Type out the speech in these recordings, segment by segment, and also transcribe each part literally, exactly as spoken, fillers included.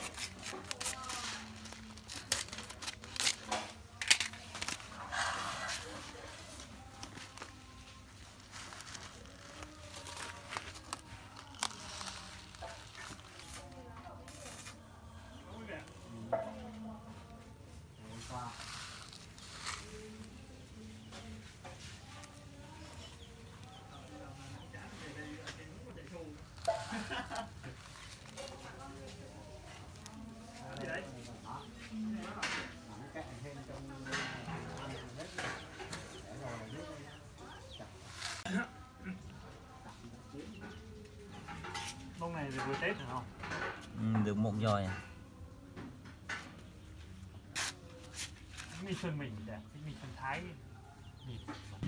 Bông này thì vừa Tết hả không? Ừ, được một rồi. Mì sơn mình đẹp, cái mì sơn Thái nhìn.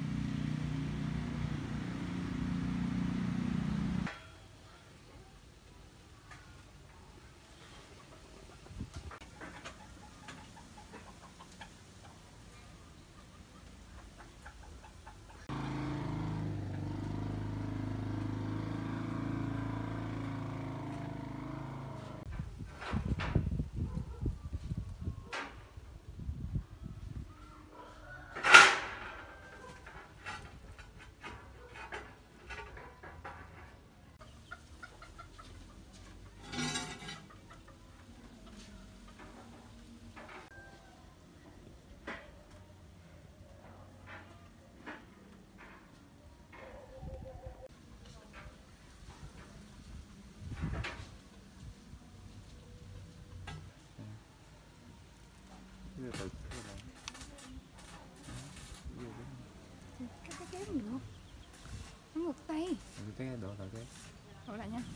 Cái cái kéo gì không? Nó một tay. Cái đổ lại cái. Đổ lại nha.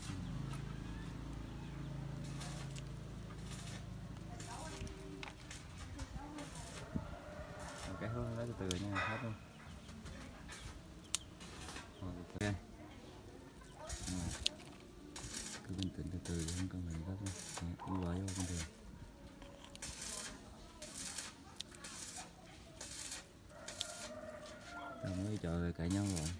Cái hướng lấy từ từ nha, hết luôn. Ok. Cứ bình tĩnh từ từ không cần phải gấp đâu. Đi vào vô bình thường. Rồi mới chờ về cãi nhau rồi.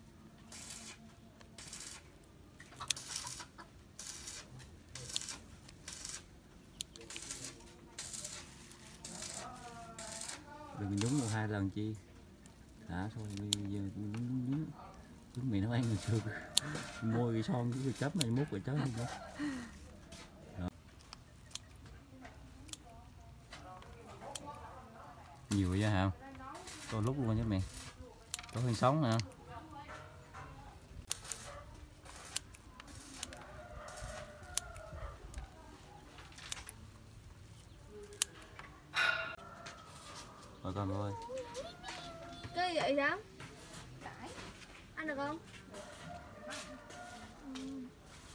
Đừng nhúng một hai lần chi. Thả thôi bây giờ nhúng nhúng nhúng. Chúng mày nấu ăn hồi xưa môi cái son cái chấm này mút rồi chấm không đó. Đó. Nhiều vậy hả? Tôi lúc luôn nha mẹ. Có hơi sống nè. Rồi con ơi. Cái gì vậy Dám? Ăn được không?